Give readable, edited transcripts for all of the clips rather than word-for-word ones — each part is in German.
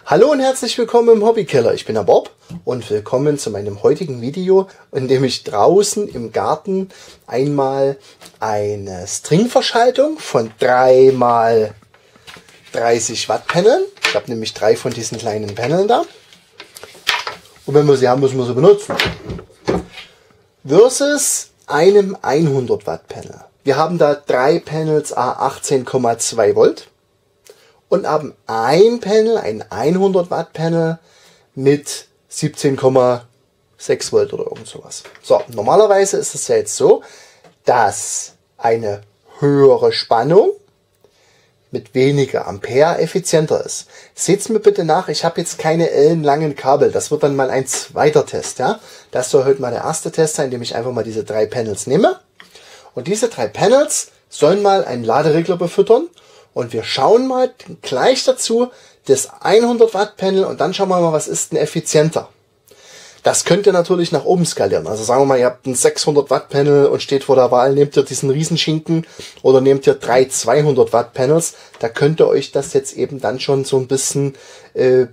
Hallo und herzlich willkommen im Hobbykeller. Ich bin der Bob und willkommen zu meinem heutigen Video, in dem ich draußen im Garten einmal eine Stringverschaltung von 3 x 30 Watt Paneln. Ich habe nämlich 3 von diesen kleinen Paneln da. Und wenn wir sie haben, müssen wir sie benutzen. Versus einem 100 Watt Panel. Wir haben da 3 Panels à 18,2 Volt. Und haben ein Panel, ein 100 Watt Panel mit 17,6 Volt oder irgend sowas. So, normalerweise ist es ja jetzt so, dass eine höhere Spannung mit weniger Ampere effizienter ist. Seht's mir bitte nach, ich habe jetzt keine ellenlangen Kabel. Das wird dann mal ein zweiter Test. Ja? Das soll heute mal der erste Test sein, indem ich einfach mal diese 3 Panels nehme. Und diese 3 Panels sollen mal einen Laderegler befüttern. Und wir schauen mal gleich dazu das 100 Watt Panel und dann schauen wir mal, was ist denn effizienter. Das könnt ihr natürlich nach oben skalieren. Also sagen wir mal, ihr habt ein 600 Watt Panel und steht vor der Wahl, nehmt ihr diesen Riesenschinken oder nehmt ihr 3 200 Watt Panels. Da könnt ihr euch das jetzt eben dann schon so ein bisschen in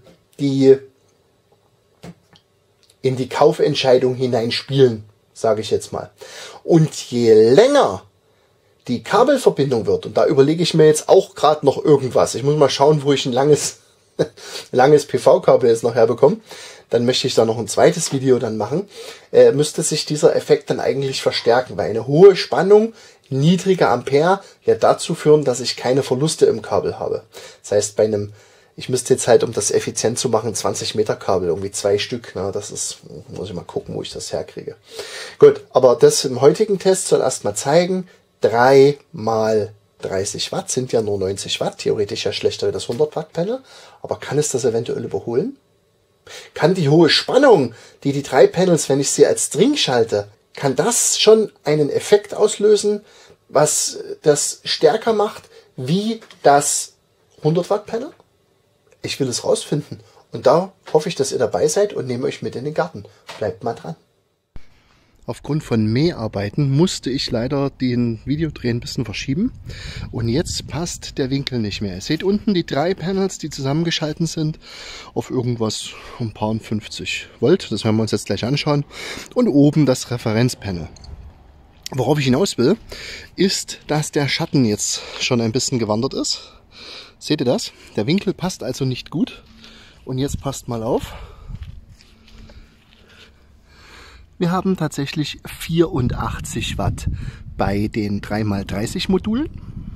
die Kaufentscheidung hineinspielen, sage ich jetzt mal. Und je länger die Kabelverbindung wird, und da überlege ich mir jetzt auch gerade noch irgendwas. Ich muss mal schauen, wo ich ein langes PV-Kabel jetzt noch herbekomme. Dann möchte ich da noch ein zweites Video dann machen. Müsste sich dieser Effekt dann eigentlich verstärken, weil eine hohe Spannung, niedriger Ampere ja dazu führen, dass ich keine Verluste im Kabel habe. Das heißt, bei einem, ich müsste jetzt halt, um das effizient zu machen, 20 Meter Kabel, irgendwie 2 Stück. Na, das ist, muss ich mal gucken, wo ich das herkriege. Gut, aber das im heutigen Test soll erstmal zeigen, 3 x 30 Watt sind ja nur 90 Watt, theoretisch ja schlechter als das 100 Watt Panel, aber kann es das eventuell überholen? Kann die hohe Spannung, die 3 Panels, wenn ich sie als String schalte, kann das schon einen Effekt auslösen, was das stärker macht wie das 100 Watt Panel? Ich will es rausfinden und da hoffe ich, dass ihr dabei seid und nehme euch mit in den Garten. Bleibt mal dran. Aufgrund von Mäharbeiten musste ich leider den Videodreh ein bisschen verschieben und jetzt passt der Winkel nicht mehr. Ihr seht unten die 3 Panels, die zusammengeschalten sind, auf irgendwas um paar 50 Volt. Das werden wir uns jetzt gleich anschauen. Und oben das Referenzpanel. Worauf ich hinaus will, ist, dass der Schatten jetzt schon ein bisschen gewandert ist. Seht ihr das? Der Winkel passt also nicht gut. Und jetzt passt mal auf. Wir haben tatsächlich 84 Watt bei den 3 x 30 Modulen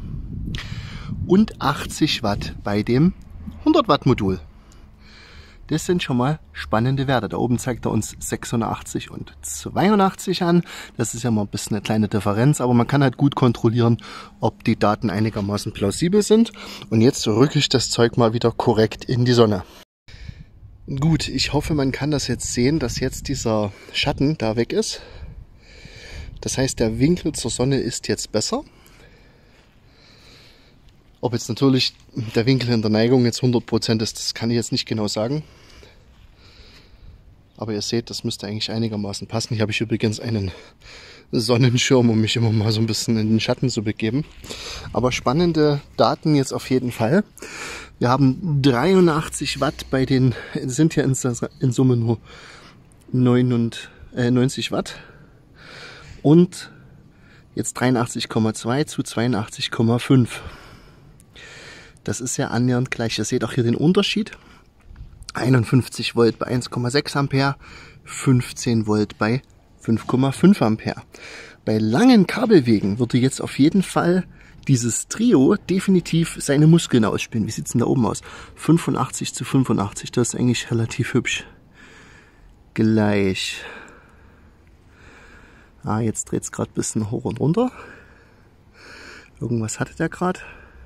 und 80 Watt bei dem 100 Watt Modul. Das sind schon mal spannende Werte. Da oben zeigt er uns 86 und 82 an. Das ist ja mal ein bisschen eine kleine Differenz, aber man kann halt gut kontrollieren, ob die Daten einigermaßen plausibel sind. Und jetzt rücke ich das Zeug mal wieder korrekt in die Sonne. Gut, ich hoffe, man kann das jetzt sehen, dass jetzt dieser Schatten da weg ist. Das heißt, der Winkel zur Sonne ist jetzt besser. Ob jetzt natürlich der Winkel in der Neigung jetzt 100% ist, das kann ich jetzt nicht genau sagen. Aber ihr seht, das müsste eigentlich einigermaßen passen. Hier habe ich übrigens einen Sonnenschirm, um mich immer mal so ein bisschen in den Schatten zu begeben. Aber spannende Daten jetzt auf jeden Fall. Wir haben 83 Watt bei den, sind ja in Summe nur 90 Watt. Und jetzt 83,2 zu 82,5. Das ist ja annähernd gleich. Ihr seht auch hier den Unterschied. 51 Volt bei 1,6 Ampere, 15 Volt bei 5,5 Ampere. Bei langen Kabelwegen würde jetzt auf jeden Fall dieses Trio definitiv seine Muskeln ausspielen. Wie sieht es denn da oben aus? 85 zu 85, das ist eigentlich relativ hübsch. Gleich. Ah, jetzt dreht es gerade ein bisschen hoch und runter. Irgendwas hatte der gerade.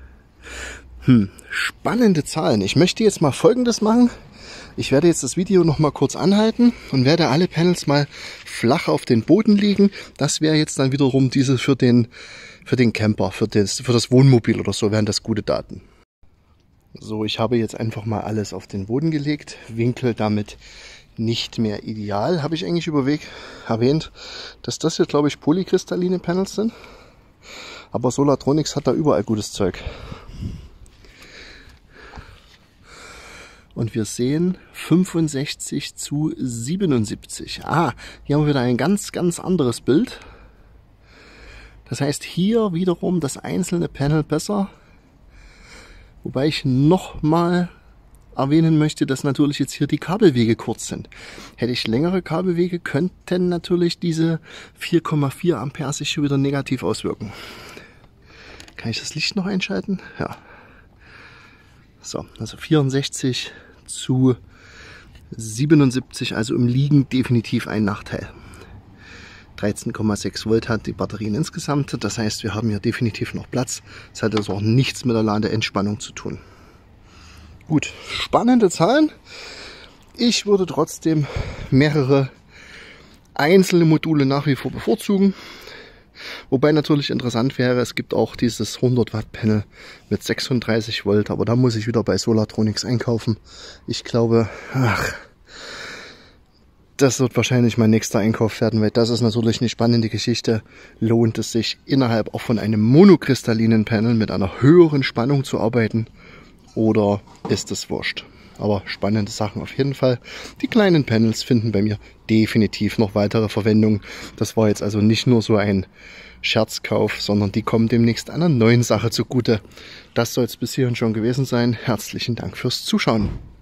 Spannende Zahlen. Ich möchte jetzt mal Folgendes machen. Ich werde jetzt das Video noch mal kurz anhalten und werde alle Panels mal flach auf den Boden legen. Das wäre jetzt dann wiederum diese für den Camper, für das Wohnmobil oder so, wären das gute Daten. So, ich habe jetzt einfach mal alles auf den Boden gelegt. Winkel damit nicht mehr ideal. Habe ich eigentlich erwähnt, dass das hier, glaube ich, polykristalline Panels sind. Aber Solartronics hat da überall gutes Zeug. Und wir sehen 65 zu 77. Hier haben wir wieder ein ganz, ganz anderes Bild. Das heißt, hier wiederum das einzelne Panel besser. Wobei ich nochmal erwähnen möchte, dass natürlich jetzt hier die Kabelwege kurz sind. Hätte ich längere Kabelwege, könnten natürlich diese 4,4 Ampere sich schon wieder negativ auswirken. Kann ich das Licht noch einschalten? Ja. So, also 64 zu 77, also im Liegen definitiv ein Nachteil. 13,6 Volt hat die Batterien insgesamt, das heißt, wir haben hier definitiv noch Platz. Das hat also auch nichts mit der Ladeentspannung zu tun. Gut, spannende Zahlen. Ich würde trotzdem mehrere einzelne Module nach wie vor bevorzugen. Wobei natürlich interessant wäre, es gibt auch dieses 100 Watt Panel mit 36 Volt, aber da muss ich wieder bei Solartronics einkaufen. Ich glaube, das wird wahrscheinlich mein nächster Einkauf werden, weil das ist natürlich eine spannende Geschichte. Lohnt es sich innerhalb auch von einem monokristallinen Panel mit einer höheren Spannung zu arbeiten oder ist es wurscht? Aber spannende Sachen auf jeden Fall. Die kleinen Panels finden bei mir definitiv noch weitere Verwendung. Das war jetzt also nicht nur so ein Scherzkauf, sondern die kommen demnächst einer neuen Sache zugute. Das soll es bis hierhin schon gewesen sein. Herzlichen Dank fürs Zuschauen.